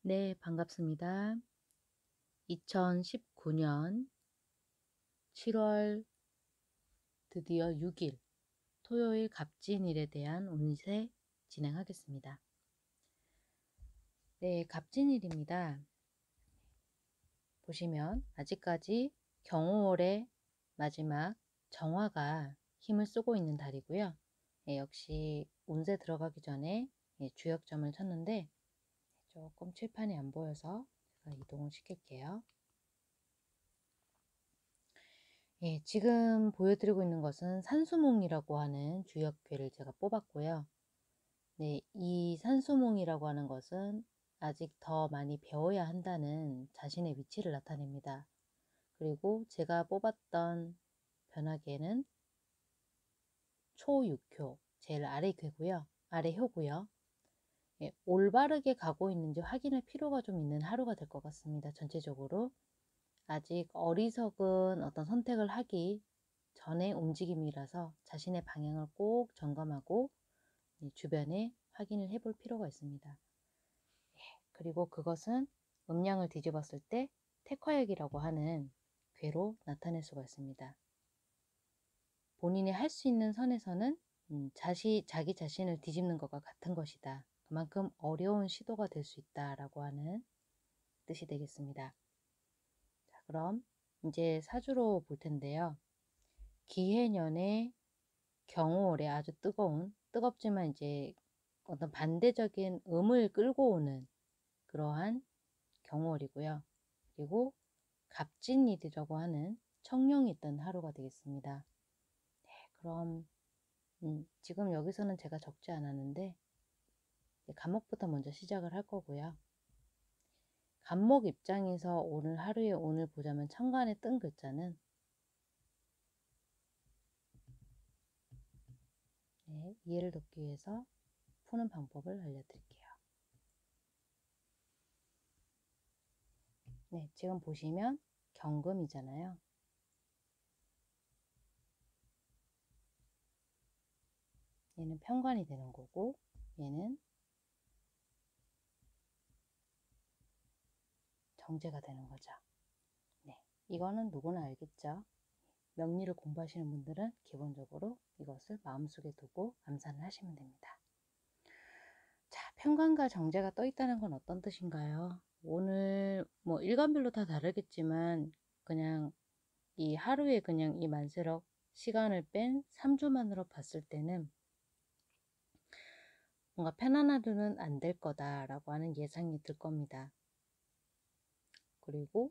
네, 반갑습니다. 2019년 7월 드디어 6일 토요일 갑진일에 대한 운세 진행하겠습니다. 네, 갑진일입니다. 보시면 아직까지 경호월의 마지막 정화가 힘을 쓰고 있는 달이고요. 역시 운세 들어가기 전에 주역점을 쳤는데 조금 칠판이 안 보여서 제가 이동을 시킬게요. 지금 보여드리고 있는 것은 산수몽이라고 하는 주역괴를 제가 뽑았고요. 네, 이 산수몽이라고 하는 것은 아직 더 많이 배워야 한다는 자신의 위치를 나타냅니다. 그리고 제가 뽑았던 변화계는 초6효, 제일 아래 궤고요. 아래 효고요. 올바르게 가고 있는지 확인할 필요가 좀 있는 하루가 될 것 같습니다. 전체적으로. 아직 어리석은 어떤 선택을 하기 전의 움직임이라서 자신의 방향을 꼭 점검하고 주변에 확인을 해볼 필요가 있습니다. 그리고 그것은 음량을 뒤집었을 때 택화역이라고 하는 괴로 나타낼 수가 있습니다. 본인이 할 수 있는 선에서는 자기 자신을 뒤집는 것과 같은 것이다. 그만큼 어려운 시도가 될 수 있다라고 하는 뜻이 되겠습니다. 자, 그럼 이제 사주로 볼 텐데요. 기해년의 경호월에 아주 뜨겁지만 이제 어떤 반대적인 음을 끌고 오는 그러한 경월이고요. 그리고 갑진일이라고 하는 청룡이 뜬 하루가 되겠습니다. 네, 그럼 지금 여기서는 제가 적지 않았는데 간목부터 먼저 시작을 할 거고요. 간목 입장에서 오늘 하루에 오늘 보자면 천간에 뜬 글자는 이해를 돕기 위해서 푸는 방법을 알려드릴게요. 네, 지금 보시면 경금이잖아요. 얘는 편관이 되는 거고 얘는 정제가 되는 거죠. 네, 이거는 누구나 알겠죠. 명리를 공부하시는 분들은 기본적으로 이것을 마음속에 두고 암산을 하시면 됩니다. 자, 편관과 정제가 떠 있다는 건 어떤 뜻인가요? 오늘 뭐 일간별로 다 다르겠지만 그냥 이 하루에 그냥 이 만세력 시간을 뺀 3주만으로 봤을 때는 뭔가 편한 하루는 안 될 거다라고 하는 예상이 들 겁니다. 그리고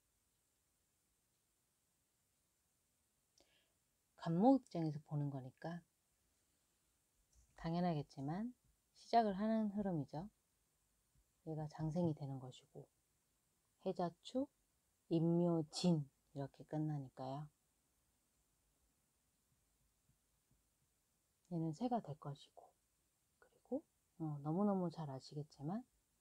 간목 입장에서 보는 거니까 당연하겠지만 시작을 하는 흐름이죠. 얘가 장생이 되는 것이고 해자축, 임묘진 이렇게 끝나니까요. 얘는 새가 될 것이고 그리고 너무너무 잘 아시겠지만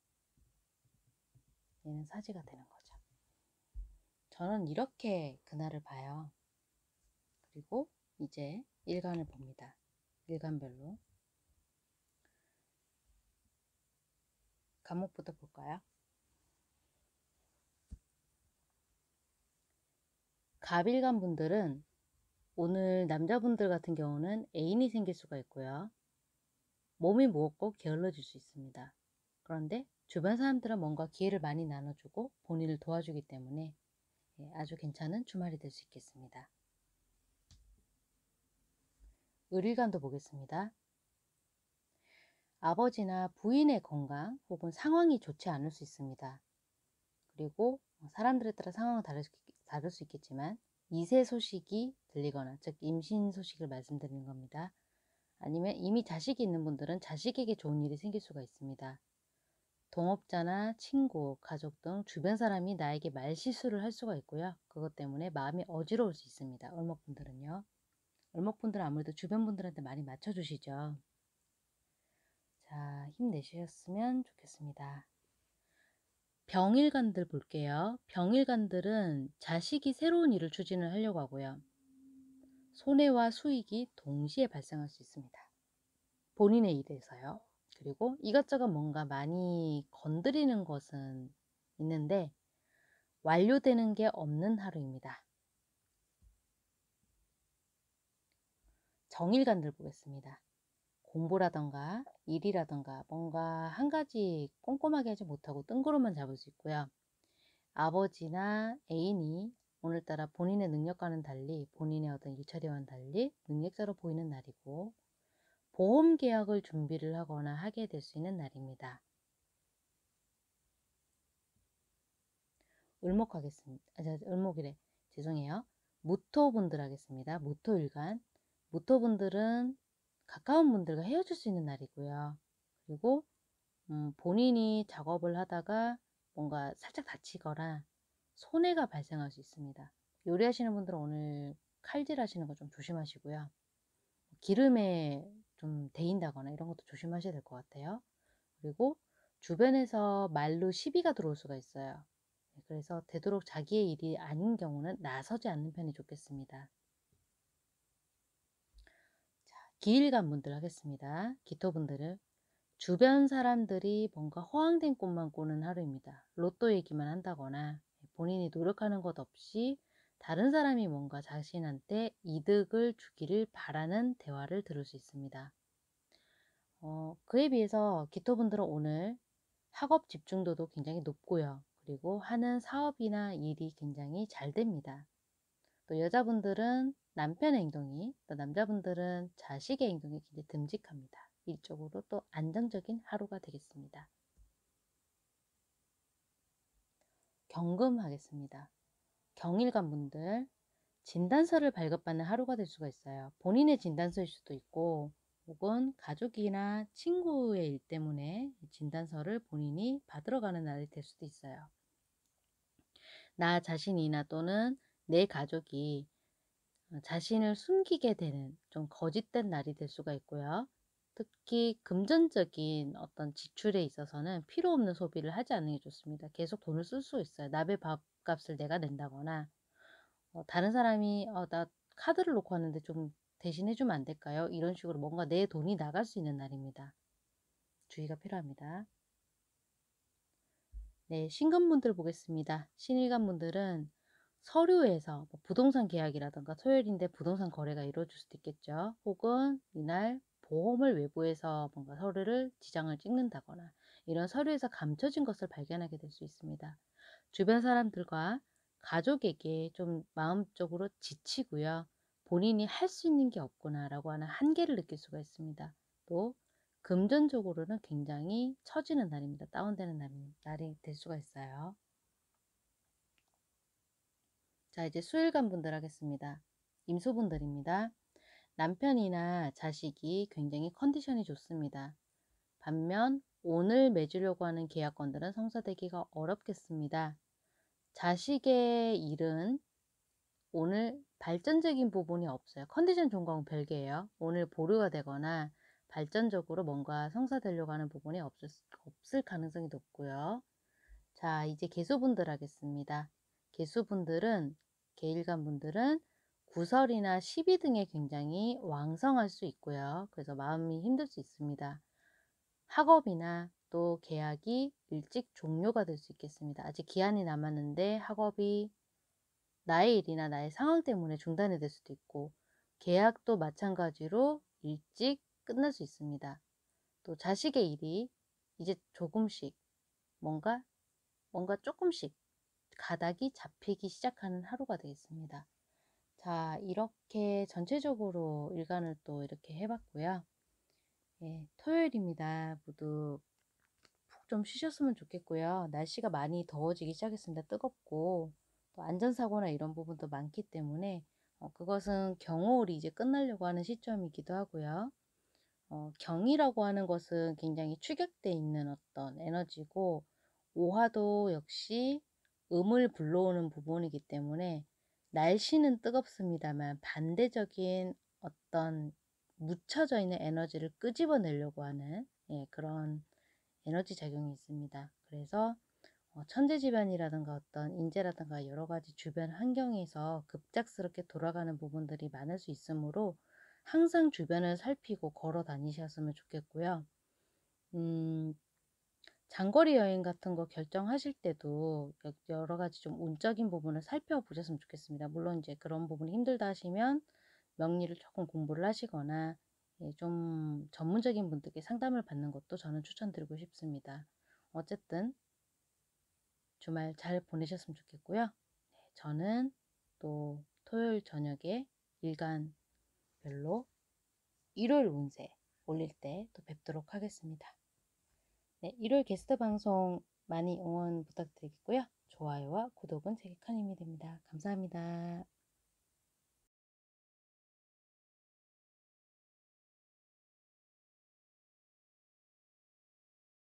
얘는 사지가 되는 거죠. 저는 이렇게 그날을 봐요. 그리고 이제 일간을 봅니다. 일간별로 간목부터 볼까요? 갑일간 분들은 오늘 남자분들 같은 경우는 애인이 생길 수가 있고요. 몸이 무겁고 게을러질 수 있습니다. 그런데 주변 사람들은 뭔가 기회를 많이 나눠주고 본인을 도와주기 때문에 아주 괜찮은 주말이 될 수 있겠습니다. 을일간도 보겠습니다. 아버지나 부인의 건강 혹은 상황이 좋지 않을 수 있습니다. 그리고 사람들에 따라 상황은 다를 수 있겠지만 이세 소식이 들리거나 즉 임신 소식을 말씀드리는 겁니다. 아니면 이미 자식이 있는 분들은 자식에게 좋은 일이 생길 수가 있습니다. 동업자나 친구, 가족 등 주변 사람이 나에게 말실수를 할 수가 있고요. 그것 때문에 마음이 어지러울 수 있습니다. 을목분들은요. 을목분들은 아무래도 주변 분들한테 많이 맞춰주시죠. 자, 힘내셨으면 좋겠습니다. 병일간들 볼게요. 병일간들은 자식이 새로운 일을 추진을 하려고 하고요. 손해와 수익이 동시에 발생할 수 있습니다. 본인의 일에서요. 그리고 이것저것 뭔가 많이 건드리는 것은 있는데 완료되는 게 없는 하루입니다. 정일관들 보겠습니다. 공부라던가 일이라던가 뭔가 한 가지 꼼꼼하게 하지 못하고 뜬구름만 잡을 수 있고요. 아버지나 애인이 오늘따라 본인의 능력과는 달리 본인의 어떤 일처리와는 달리 능력자로 보이는 날이고 보험 계약을 준비를 하거나 하게 될 수 있는 날입니다. 을목하겠습니다. 을목이래. 죄송해요. 무토분들 하겠습니다. 무토일간. 무토분들은 가까운 분들과 헤어질 수 있는 날이고요. 그리고 본인이 작업을 하다가 뭔가 살짝 다치거나 손해가 발생할 수 있습니다. 요리하시는 분들은 오늘 칼질 하시는 거 좀 조심하시고요. 기름에 좀 데인다거나 이런 것도 조심하셔야 될 것 같아요. 그리고 주변에서 말로 시비가 들어올 수가 있어요. 그래서 되도록 자기의 일이 아닌 경우는 나서지 않는 편이 좋겠습니다. 자, 기일간 분들 하겠습니다. 기토분들은 주변 사람들이 뭔가 허황된 꿈만 꾸는 하루입니다. 로또 얘기만 한다거나 본인이 노력하는 것 없이 다른 사람이 뭔가 자신한테 이득을 주기를 바라는 대화를 들을 수 있습니다. 그에 비해서 기토분들은 오늘 학업 집중도도 굉장히 높고요. 그리고 하는 사업이나 일이 굉장히 잘 됩니다. 또 여자분들은 남편의 행동이, 또 남자분들은 자식의 행동이 굉장히 듬직합니다. 이쪽으로 또 안정적인 하루가 되겠습니다. 경금하겠습니다. 경일관 분들 진단서를 발급받는 하루가 될 수가 있어요. 본인의 진단서일 수도 있고 혹은 가족이나 친구의 일 때문에 진단서를 본인이 받으러 가는 날이 될 수도 있어요. 나 자신이나 또는 내 가족이 자신을 숨기게 되는 좀 거짓된 날이 될 수가 있고요. 특히 금전적인 어떤 지출에 있어서는 필요 없는 소비를 하지 않는 게 좋습니다. 계속 돈을 쓸 수 있어요. 남의 밥값을 내가 낸다거나 다른 사람이 나 카드를 놓고 왔는데 좀 대신 해주면 안 될까요? 이런 식으로 뭔가 내 돈이 나갈 수 있는 날입니다. 주의가 필요합니다. 네, 신금분들 보겠습니다. 신일간분들은 서류에서 부동산 계약이라던가 토요일인데 부동산 거래가 이루어질 수도 있겠죠. 혹은 이날 보험을 외부에서 뭔가 서류를 지장을 찍는다거나 이런 서류에서 감춰진 것을 발견하게 될 수 있습니다. 주변 사람들과 가족에게 좀 마음적으로 지치고요. 본인이 할 수 있는 게 없구나 라고 하는 한계를 느낄 수가 있습니다. 또 금전적으로는 굉장히 처지는 날입니다. 다운되는 날이 될 수가 있어요. 자, 이제 수일간 분들 하겠습니다. 임수분들입니다. 남편이나 자식이 굉장히 컨디션이 좋습니다. 반면 오늘 맺으려고 하는 계약건들은 성사되기가 어렵겠습니다. 자식의 일은 오늘 발전적인 부분이 없어요. 컨디션 좋은 건 별개예요. 오늘 보류가 되거나 발전적으로 뭔가 성사되려고 하는 부분이 없을 가능성이 높고요. 자, 이제 개수분들 하겠습니다. 개수분들은, 계일간분들은 구설이나 시비 등에 굉장히 왕성할 수 있고요. 그래서 마음이 힘들 수 있습니다. 학업이나 또 계약이 일찍 종료가 될 수 있겠습니다. 아직 기한이 남았는데 학업이 나의 일이나 나의 상황 때문에 중단이 될 수도 있고 계약도 마찬가지로 일찍 끝날 수 있습니다. 또 자식의 일이 이제 조금씩 뭔가 조금씩 가닥이 잡히기 시작하는 하루가 되겠습니다. 자, 이렇게 전체적으로 일간을 또 이렇게 해봤고요. 예, 토요일입니다. 모두 푹 좀 쉬셨으면 좋겠고요. 날씨가 많이 더워지기 시작했습니다. 뜨겁고 또 안전사고나 이런 부분도 많기 때문에 그것은 경호월이 이제 끝나려고 하는 시점이기도 하고요. 경이라고 하는 것은 굉장히 축약되어 있는 어떤 에너지고 오화도 역시 음을 불러오는 부분이기 때문에 날씨는 뜨겁습니다만 반대적인 어떤 묻혀져 있는 에너지를 끄집어내려고 하는 그런 에너지 작용이 있습니다. 그래서 천재지변이라든가 어떤 인재라든가 여러 가지 주변 환경에서 급작스럽게 돌아가는 부분들이 많을 수 있으므로 항상 주변을 살피고 걸어 다니셨으면 좋겠고요. 음, 장거리 여행 같은 거 결정하실 때도 여러 가지 좀 운적인 부분을 살펴보셨으면 좋겠습니다. 물론 이제 그런 부분이 힘들다 하시면 명리를 조금 공부를 하시거나 좀 전문적인 분들께 상담을 받는 것도 저는 추천드리고 싶습니다. 어쨌든 주말 잘 보내셨으면 좋겠고요. 저는 또 토요일 저녁에 일간별로 일요일 운세 올릴 때 또 뵙도록 하겠습니다. 네, 일요일 게스트 방송 많이 응원 부탁드리겠고요. 좋아요와 구독은 제게 큰 힘이 됩니다. 감사합니다.